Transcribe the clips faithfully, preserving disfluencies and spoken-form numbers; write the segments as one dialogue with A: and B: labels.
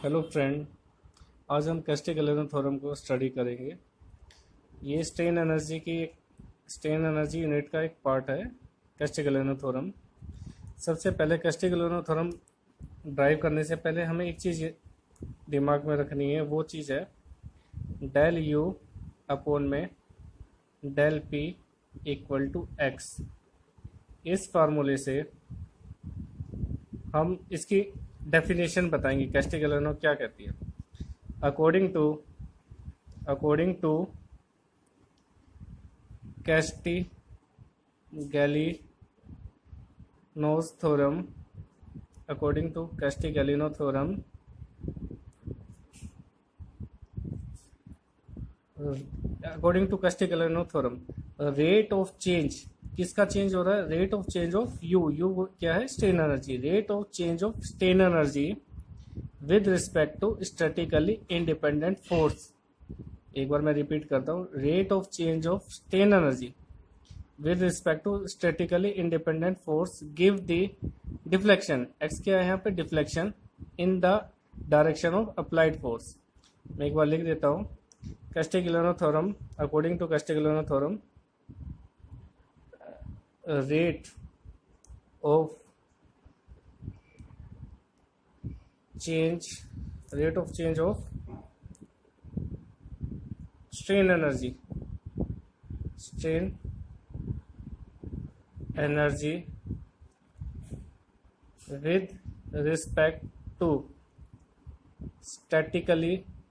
A: Hello friend, आज हम कैस्टिग्लियानो theorem को स्टडी करेंगे। ये स्ट्रेन एनर्जी की एक स्ट्रेन एनर्जी यूनिट का एक पार्ट है कैस्टिग्लियानो थ्योरम। सबसे पहले कैस्टिग्लियानो थ्योरम ड्राइव करने से पहले हमें एक चीज़ दिमाग में रखनी है, वो चीज़ है डेल यू अपोन में del P equal to X. इस फार्मूले से हम इसकी डेफिनेशन बताएंगे कैस्टिग्लियानो क्या कहती है। According to according to Castigliano's theorem according to Castigliano theorem according to Castigliano theorem rate of change, किसका चेंज हो रहा है? Rate of change of U U क्या है? Strain energy. Rate of change of strain energy with respect to statically independent force. एक बार मैं repeat करता हूँ, rate of change of strain energy with respect to statically independent force give the deflection. X क्या है यहाँ पे? Deflection in the direction of applied force. मैं एक बार लिख देता हूँ, Castigliano theorem according to Castigliano theorem rate of change rate of change of strain energy strain energy with respect to statically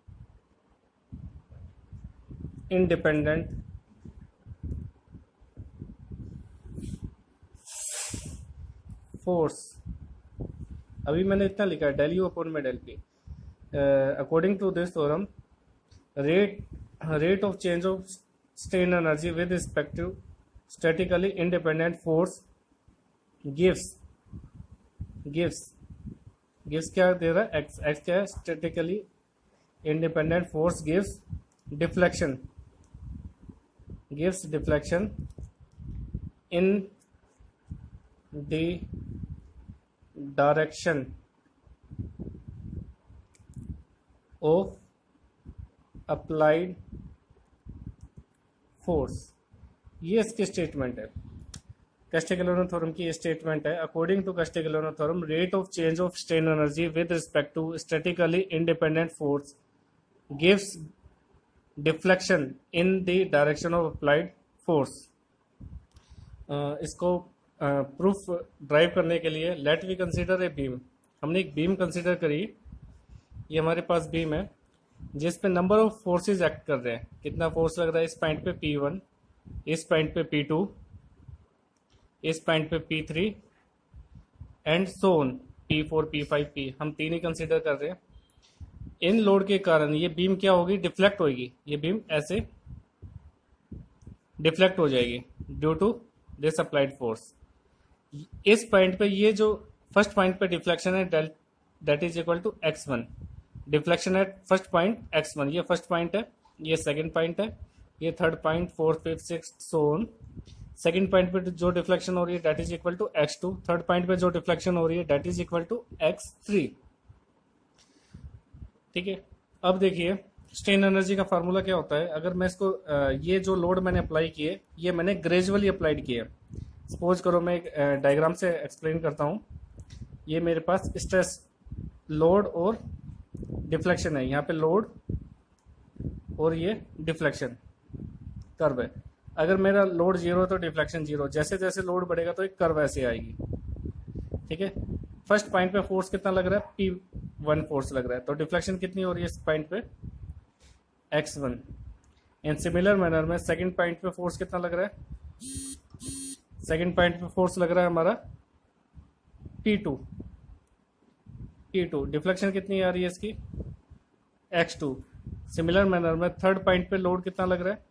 A: independent force. अभी मैंने इतना लिखा है, डेल यू अपॉन में del P. According to this theorem rate rate of change of strain energy with respect to statically independent force gives gives gives क्या दे रहा है? एक्स एक्स क्या है? Statically independent force gives deflection gives deflection in the direction of applied force। ये इसकी statement है, कैस्टिग्लियानो theorem की ये स्टेटमेंट है। According to Castigliano theorem rate of change of strain energy with respect to statically independent force gives deflection in the direction of applied force. इसको proof uh, derive करने के लिए let we consider a beam. हमने एक beam consider करी, ये हमारे पास beam है जिस पे नंबर ऑफ फोर्सेस एक्ट कर रहे हैं। कितना फोर्स लग रहा है? इस पॉइंट पे पी वन, इस पॉइंट पे पी टू, इस पॉइंट पे P three and so on, P four P five P, हम तीन ही कंसीडर कर रहे हैं। इन लोड के कारण ये बीम क्या होगी? डिफ्लेक्ट होगी। ये बीम ऐसे डिफ्लेक्ट हो जाएगी due to this applied force. इस पॉइंट पे ये जो फर्स्ट पॉइंट पे डिफ्लेक्शन है that is equal to x one. Deflection at first point X one, ये फर्स्ट पॉइंट है, ये सेकंड पॉइंट है, ये third point, fourth, fifth, sixth, so on. Second point पे जो डिफ्लेक्शन हो रही है that is equal to x two. Third point पे जो डिफ्लेक्शन हो रही है that is equal to X three. ठीक है, अब देखिए स्ट्रेन एनर्जी का फार्मूला क्या होता है। अगर मैं इसको ये जो लोड मैंने अप्लाई किए ये मैंने ग्रेजुअली अप्लाइड किए। सपोज करो मैं एक डायग्राम से एक्सप्लेन करता हूँ। ये मेरे पास स्ट्रेस, लोड और डिफ्लेक्शन है। यहाँ पे लोड और ये डिफ्लेक्शन कर्व है। अगर मेरा लोड जीरो है तो डिफ्लेक्शन जीरो। जैसे जैसे लोड बढ़ेगा तो एक कर्व ऐसे आएगी। ठीक है, फर्स्ट पॉइंट पे फोर्स कितना लग रहा है? पी वन फोर्स लग रहा है, तो डिफ्लेक्शन कितनी हो रही है इस पॉइंट पे? X one. In similar manner में सेकेंड पॉइंट पे फोर्स कितना लग रहा है? सेकेंड पॉइंट पे फोर्स लग रहा है हमारा P two P two. Deflection कितनी आ रही है इसकी? X two. सिमिलर मैनर में थर्ड पॉइंट पे लोड कितना लग रहा है?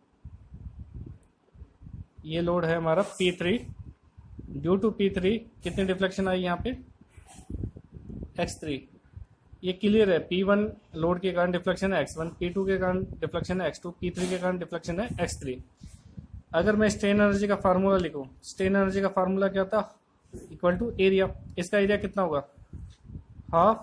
A: ये लोड है हमारा P three. Due to P three कितनी डिफ्लेक्शन आई यहाँ पे? X three. ये क्लियर है, पी वन लोड के कारण डिफ्लेक्शन है एक्स वन, पी टू के कारण डिफ्लेक्शन है एक्स टू, पी थ्री के कारण डिफ्लेक्शन है एक्स थ्री। अगर मैं स्ट्रेन एनर्जी का फार्मूला लिखूं, स्ट्रेन एनर्जी का फार्मूला क्या था? Equal to area. इसका एरिया कितना होगा? हाफ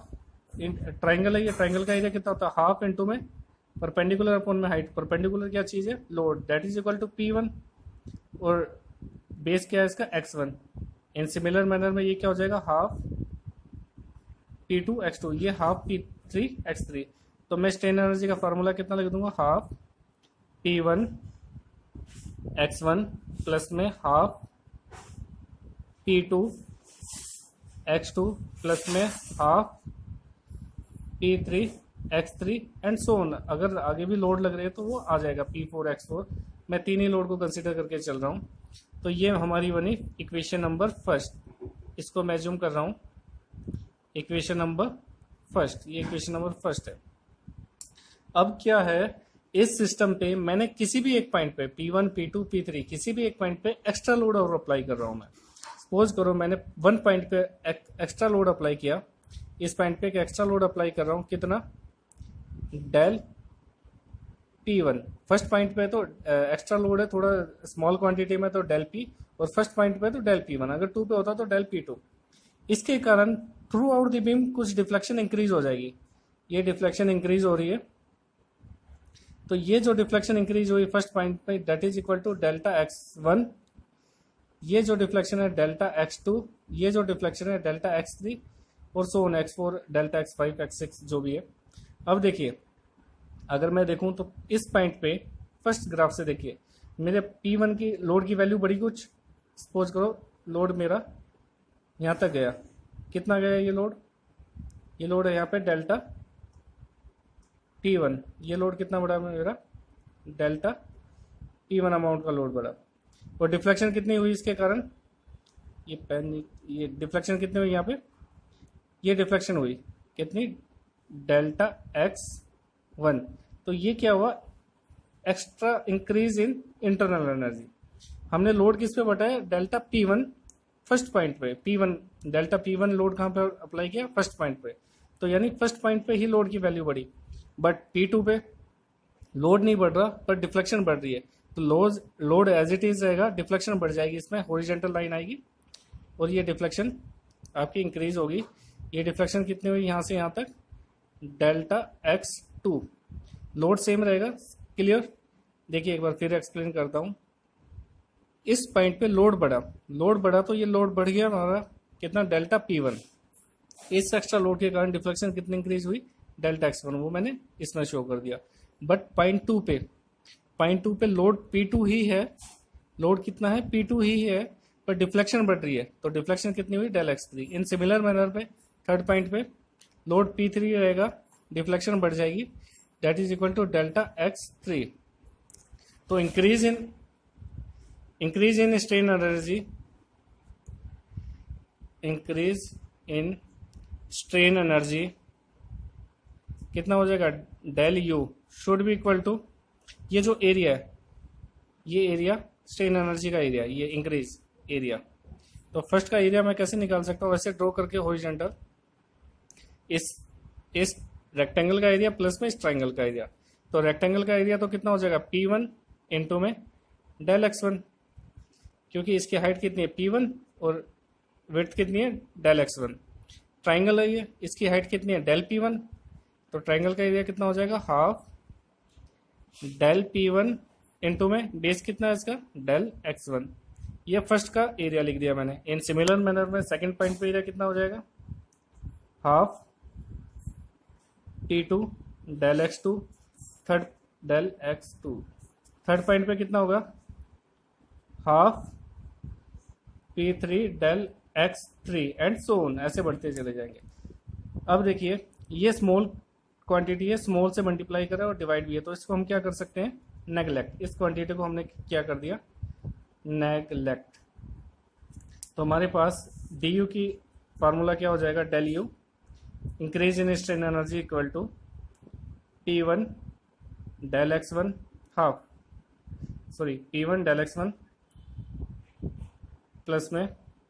A: ट्राइंगल है, ये ट्राइंगल का एरिया कितना होता है, हाफ इंटू में परपेंडिकुलर अपॉन में हाइट। परपेंडिकुलर क्या चीज है, load, that is equal to P one, और बेस क्या है इसका, X one. In similar manner में ये क्या हो जाएगा, half P two x two, ये half P three x three. तो मैं स्ट्रेन एनर्जी का फॉर्मूला कितना लिख दूंगा, half P one x one plus में half P two x two plus में half P three x three and so on. अगर आगे भी लोड लग रहे हैं तो वो आ जाएगा पी फोर एक्स फोर। मैं तीन ही लोड को कंसिडर करके चल रहा हूँ। तो ये हमारी बनी इक्वेशन नंबर फर्स्ट, इसको मैं जूम कर रहा हूँ, इक्वेशन नंबर फर्स्ट, ये इक्वेशन नंबर फर्स्ट है। अब क्या है, इस सिस्टम पे मैंने किसी भी एक पॉइंट पे P one P two P three किसी भी एक पॉइंट पे एक्स्ट्रा लोड और अप्लाई कर रहा हूं मैं। सपोज करो मैंने वन पॉइंट पे एक्स्ट्रा लोड अप्लाई किया, इस पॉइंट पे एक एक्स्ट्रा लोड अप्लाई कर रहा हूं, कितना, del P one. First point पे तो एक्स्ट्रा लोड है थोड़ा स्मॉल क्वांटिटी में, तो डेल पी, और फर्स्ट पॉइंट पे तो डेल पी वन, अगर टू पे होता तो डेल पी टू। इसके कारण थ्रू आउट द बीम कुछ डिफ्लेक्शन इंक्रीज हो जाएगी। ये डिफ्लेक्शन इंक्रीज हो रही है, तो ये जो डिफ्लेक्शन इंक्रीज हुई फर्स्ट पॉइंट पे, that is equal to delta x one, ये जो डिफ्लेक्शन है डेल्टा एक्स टू, ये जो डिफ्लेक्शन है डेल्टा एक्स थ्री, और so on X four, delta X five, X six, जो भी है। अब देखिए, अगर मैं देखूं तो इस पॉइंट पे फर्स्ट ग्राफ से देखिए, मेरे पी वन की लोड की वैल्यू बड़ी कुछ, सपोज करो लोड मेरा यहां तक गया, कितना गया ये लोड, ये लोड है यहाँ पे डेल्टा पी वन, ये लोड कितना बड़ा है मेरा, डेल्टा पी वन अमाउंट का लोड बड़ा, और डिफ्लेक्शन कितनी हुई इसके कारण, ये पेन, ये डिफ्लेक्शन कितनी हुई यहाँ पे, ये डिफ्लेक्शन हुई कितनी, डेल्टा एक्स वन। तो ये क्या हुआ, extra increase in internal energy. हमने लोड किस पे बढ़ाया, delta P one first point पे, P one delta P one load कहाँ पे अप्लाई किया, फर्स्ट पॉइंट पे, तो यानी फर्स्ट पॉइंट पे ही लोड की वैल्यू बढ़ी। बट पी टू पे लोड नहीं बढ़ रहा पर डिफ्लेक्शन बढ़ रही है, तो load load as it is रहेगा, डिफ्लेक्शन बढ़ जाएगी, इसमें हॉरिजॉन्टल लाइन आएगी और ये डिफ्लेक्शन आपकी इंक्रीज होगी। ये डिफ्लेक्शन कितनी हुई यहाँ से यहाँ तक, delta x two, load same रहेगा, क्लियर। देखिए एक बार फिर एक्सप्लेन करता हूँ, इस पॉइंट पे लोड बढ़ा, लोड बढ़ा तो ये लोड बढ़ गया हमारा कितना, डेल्टा पी वन। इस एक्स्ट्रा लोड के कारण डिफ्लेक्शन कितनी इंक्रीज हुई, डेल्टा एक्स वन, वो मैंने इसमें शो कर दिया। बट पॉइंट टू पे, पॉइंट टू पे लोड पी टू ही है, लोड कितना है, पी टू ही है, पर डिफ्लेक्शन बढ़ रही है, तो डिफ्लेक्शन कितनी हुई, del x three. In similar manner पे थर्ड पॉइंट पे लोड पी थ्री रहेगा, डिफ्लेक्शन बढ़ जाएगी, that is equal to delta x three. तो increase in increase in strain energy, increase in strain energy कितना हो जाएगा, del U should be equal to, ये जो एरिया है, ये एरिया स्ट्रेन एनर्जी का एरिया, ये इंक्रीज एरिया। तो फर्स्ट का एरिया मैं कैसे निकाल सकता हूँ, वैसे ड्रॉ करके हॉरिजॉन्टल, इस इस रेक्टेंगल का एरिया प्लस में इस ट्राइंगल का एरिया। तो रेक्टेंगल का एरिया तो कितना हो जाएगा, पी वन इंटू में डेल एक्स वन, क्योंकि इसकी हाइट कितनी है, पी वन, और विड्थ कितनी है, डेल एक्स वन। ट्राइंगल है ये, इसकी हाइट कितनी है, डेल पी वन, तो ट्राइंगल का एरिया कितना हो जाएगा, half del P one into में बेस कितना है इसका, डेल एक्स वन। ये फर्स्ट का एरिया लिख दिया मैंने। इन सिमिलर मैनर में सेकंड पॉइंट पे एरिया कितना हो जाएगा, half T two del x two, third del x two, third point पे कितना होगा, half P three del x three and so on, ऐसे बढ़ते चले जाएंगे। अब देखिए ये स्मॉल क्वांटिटी है, स्मॉल से मल्टीप्लाई करा और डिवाइड भी है, तो इसको हम क्या कर सकते हैं, नेगलेक्ट। इस क्वांटिटी को हमने क्या कर दिया, नेगलेक्ट। तो हमारे पास डी यू की फार्मूला क्या हो जाएगा, del U increase in strain energy equal to P one del x one half, sorry P one del x one plus में,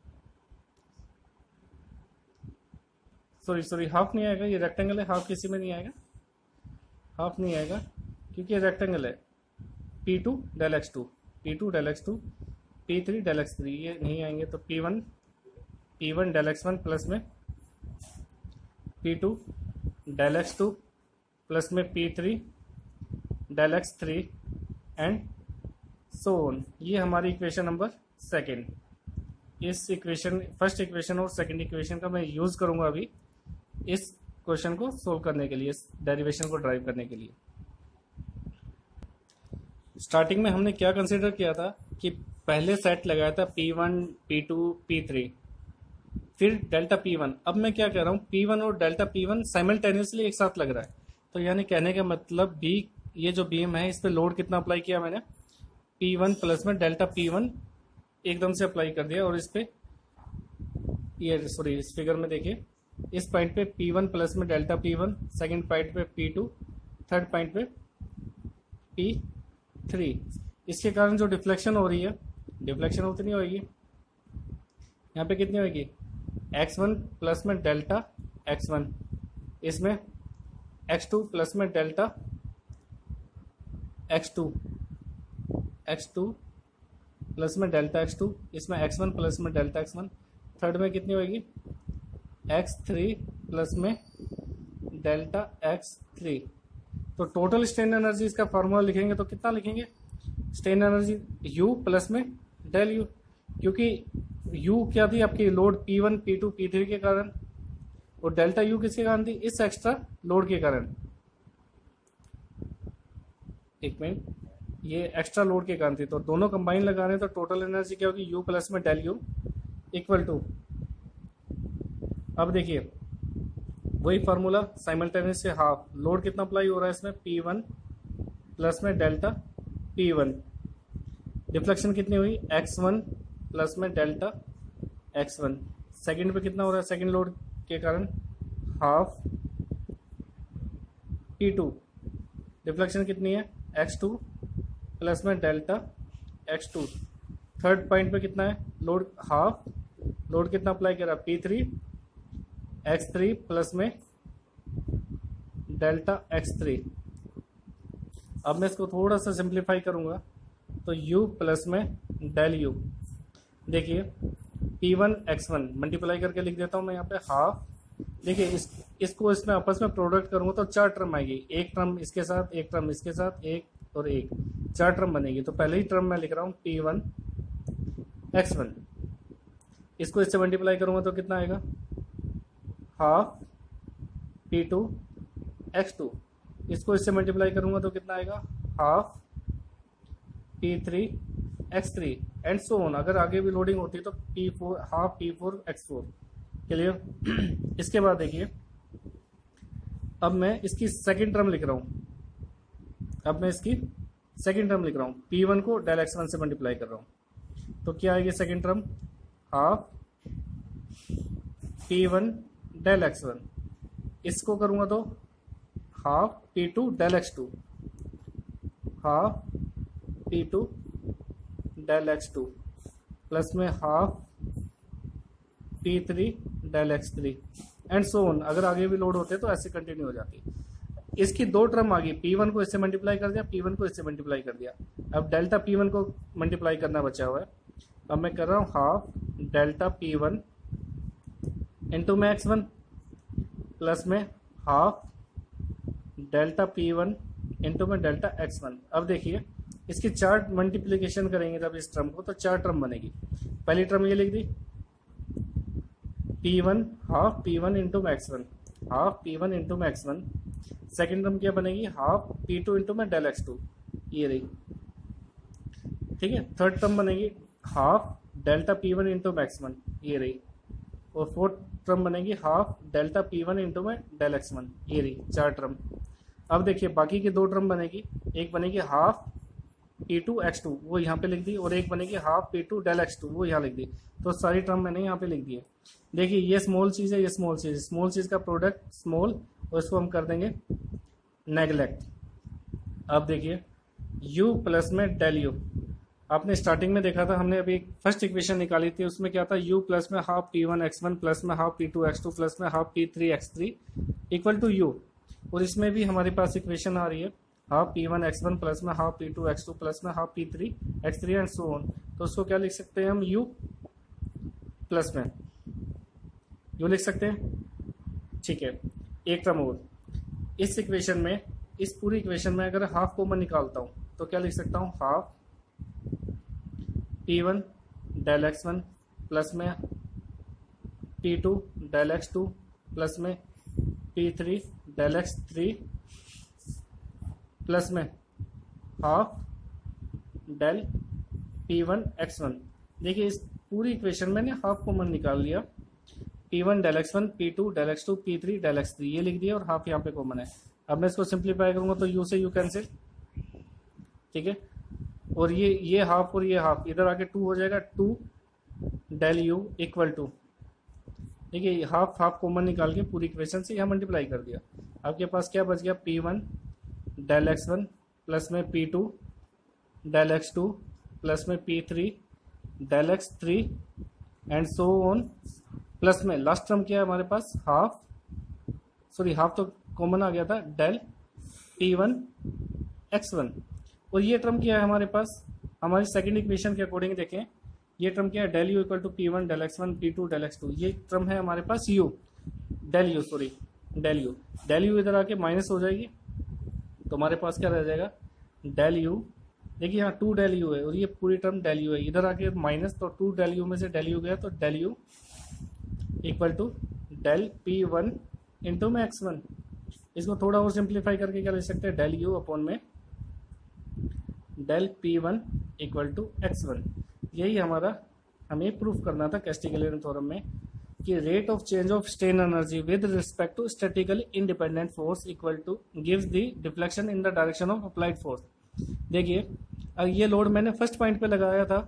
A: सॉरी सॉरी हाफ नहीं आएगा, ये रेक्टेंगल है, हाफ किसी में नहीं आएगा, हाफ नहीं आएगा क्योंकि ये रेक्टेंगल है, P two del x two, P two del x two, P three del x three, ये नहीं आएंगे, तो P one P one del x one plus में P two del x two plus में P three del x three and so on. ये हमारी equation number second. इस equation first equation और सेकेंड इक्वेशन का मैं यूज़ करूँगा अभी इस क्वेश्चन को सोल्व करने के लिए, इस डेरिवेशन को ड्राइव करने के लिए। स्टार्टिंग में हमने क्या कंसिडर किया था कि पहले सेट लगाया था P one P two P three, फिर डेल्टा पी वन। अब मैं क्या कह रहा हूँ, पी वन और डेल्टा पी वन साइमल्टेनियसली एक साथ लग रहा है। तो यानी कहने का मतलब भी ये जो बीम है इस पे लोड कितना अप्लाई किया मैंने, पी वन प्लस में डेल्टा पी वन एकदम से अप्लाई कर दिया। और इस पे ये सॉरी इस फिगर में देखिए, इस पॉइंट पे पी वन प्लस में delta P one, second point पे पी टू, थर्ड पॉइंट पे पी थ्री। इसके कारण जो डिफ्लेक्शन हो रही है, डिफ्लेक्शन उतनी होगी, यहाँ पे कितनी होगी, एक्स वन प्लस में डेल्टा एक्स वन, इसमें एक्स टू प्लस में delta x two, x two plus में डेल्टा एक्स टू, इसमें एक्स वन प्लस में डेल्टा एक्स वन, थर्ड में कितनी होगी, एक्स थ्री प्लस में डेल्टा एक्स थ्री। तो टोटल स्ट्रेन एनर्जी इसका फॉर्मूला लिखेंगे तो कितना लिखेंगे, स्ट्रेन एनर्जी U प्लस में डेल U, क्योंकि U क्या थी आपकी, load p one P two P three के कारण, और डेल्टा U किसके कारण थी, इस एक्स्ट्रा लोड के कारण। एक मिनट, ये एक्स्ट्रा लोड के कारण थी, तो दोनों कंबाइन लगा रहे हैं तो टोटल एनर्जी क्या होगी, U प्लस में डेल U इक्वल टू, अब देखिए वही फार्मूला साइमल्टेनियस से हाफ, लोड कितना अप्लाई हो रहा है इसमें, पी वन प्लस में डेल्टा पी वन, डिफ्लेक्शन कितनी हुई, एक्स वन प्लस में डेल्टा एक्स वन, सेकेंड पे कितना हो रहा है, सेकेंड लोड के कारण हाफ पी टू, डिफ्लेक्शन कितनी है, एक्स टू प्लस में delta x two, third point पे कितना है लोड, हाफ, लोड कितना अप्लाई कर रहा है, p three x three plus में डेल्टा एक्स थ्री। अब मैं इसको थोड़ा सा सिंप्लीफाई करूंगा तो U प्लस में डेल U, देखिए p one x one multiply करके लिख देता हूं मैं यहाँ पे हाफ। देखिए इस इसको इसमें आपस में प्रोडक्ट करूंगा तो चार टर्म आएगी, एक टर्म इसके साथ, एक टर्म इसके साथ, एक और एक, चार टर्म बनेगी। तो पहले ही टर्म मैं लिख रहा हूँ पी वन एक्स वन, इसको इससे मल्टीप्लाई करूंगा तो कितना आएगा, half P two x two, इसको इससे मल्टीप्लाई करूंगा तो कितना आएगा, half P three x three and so on. अगर आगे भी लोडिंग होती है तो p four half p four x four. Clear. इसके बाद देखिए अब मैं इसकी सेकंड टर्म लिख रहा हूं, अब मैं इसकी सेकंड टर्म लिख रहा हूं, पी वन को डेल एक्स वन से मल्टीप्लाई कर रहा हूं तो क्या आएगी second term, half P one del x one, इसको करूंगा तो half P two del x two, half P two del x two plus में half P three del x three and so on. अगर आगे भी लोड होते तो ऐसे कंटिन्यू हो जाती। इसकी दो टर्म आ गई, पी वन को इससे मल्टीप्लाई कर दिया, पी वन को इससे मल्टीप्लाई कर दिया, अब डेल्टा पी वन को मल्टीप्लाई करना बचा हुआ है। अब मैं कर रहा हूँ half delta P one into में एक्स वन प्लस में half delta P one into में डेल्टा एक्स वन। अब देखिए इसकी चार मल्टीप्लीकेशन करेंगे जब इस टर्म को तो चार टर्म बनेगी। पहली टर्म ये लिख दी, p one half P one into में x one, half P one into में एक्स वन। सेकेंड टर्म क्या बनेगी, हाफ पी टू इंटू में डेल एक्स टू, ये रही। ठीक है, थर्ड टर्म बनेगी half delta P one into में एक्स वन, ये रही। और फोर्थ टर्म बनेगी half delta P one into में डेल एक्स वन, ये रही चार टर्म। अब देखिए बाकी की दो टर्म बनेगी, एक बनेगी half P two x two, वो यहाँ पे लिख दी, और एक बनेगी half P two del x two, वो यहाँ लिख दी। तो सारी टर्म मैंने यहाँ पे लिख दी है। देखिए ये स्मॉल चीज़ है, ये स्मॉल चीज़, स्मॉल चीज़ का प्रोडक्ट स्मॉल, और इसको हम कर देंगे नेगलेक्ट। अब देखिए u प्लस में डेल u, आपने स्टार्टिंग में देखा था, हमने अभी फर्स्ट इक्वेशन निकाली थी, उसमें क्या था, u प्लस में half P one x one plus में half P two x two plus में half P three x three equal to u। और इसमें भी हमारे पास इक्वेशन आ रही है half P one x one plus में half P two x two plus में half P three x three and so on. तो उसको क्या लिख सकते हैं हम, u प्लस में u लिख सकते हैं। ठीक है, एक टर्म और, इस इक्वेशन में, इस पूरी इक्वेशन में अगर हाफ कॉमन निकालता हूँ तो क्या लिख सकता हूँ, half P one del x one plus में P two del x two plus में P three del x three plus में half del P one x one. देखिए इस पूरी इक्वेशन में मैंने हाफ कॉमन निकाल लिया, p one del x one, P two del x two, P three del x three, ये लिख दिया और हाफ यहाँ पे कॉमन है। अब मैं इसको सिंप्लीफाई करूंगा तो यू से यू कैंसिल, ठीक है, और ये ये हाफ और ये हाफ इधर आके टू हो जाएगा, two del u equal to, देखिए हाफ हाफ कॉमन निकाल के पूरी इक्वेशन से यहाँ मल्टीप्लाई कर दिया। आपके पास क्या बच गया, p one del x one plus में P two del x two plus में P three del x three and so on, plus में लास्ट टर्म क्या है हमारे पास, हाफ, सॉरी हाफ तो कॉमन आ गया था, del P one x one. और ये टर्म क्या है हमारे पास, हमारी सेकंड इक्वेशन के अकॉर्डिंग देखें, ये टर्म क्या है, del u equal to P one del x one P two del x two, ये टर्म है हमारे पास u, del u sorry del u, del u इधर आके माइनस हो जाएगी तो हमारे पास क्या रह जाएगा, डेल यू, देखिए यहाँ टू डेल यू है और ये पूरी टर्म डेल यू है, इधर आके माइनस, तो टू डेल यू में से डेल यू गया तो del u equal to del P one into में एक्स वन। इसको थोड़ा और सिंप्लीफाई करके क्या लिख सकते हैं, डेल यू अपॉन में del P one equal to x one. यही हमारा हमें प्रूफ करना था कैस्टिग्लियानो थ्योरम में कि rate of change of strain energy with respect to statically independent force equal to gives the deflection in the direction of applied force. देखिए अगर ये लोड मैंने फर्स्ट पॉइंट पे लगाया था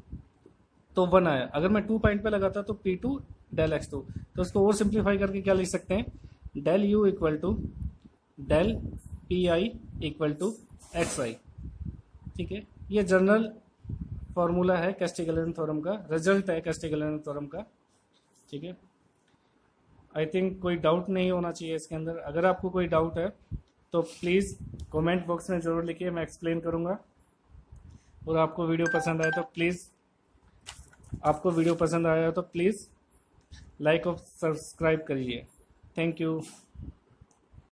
A: तो वन आया, अगर मैं टू पॉइंट पे लगाता तो p two del x two, तो उसको और सिंप्लीफाई करके क्या लिख सकते हैं, del u equal to del p i equal to x i. ठीक है, ये जनरल फॉर्मूला है कैस्टिग्लियानो थ्योरम का, रिजल्ट है कैस्टिग्लियानो थ्योरम का। ठीक है, आई थिंक कोई डाउट नहीं होना चाहिए इसके अंदर। अगर आपको कोई डाउट है तो प्लीज़ कमेंट बॉक्स में ज़रूर लिखिए, मैं एक्सप्लेन करूँगा। और आपको वीडियो पसंद आया तो प्लीज़ आपको वीडियो पसंद आया तो प्लीज़ लाइक और सब्सक्राइब करिए। Thank you.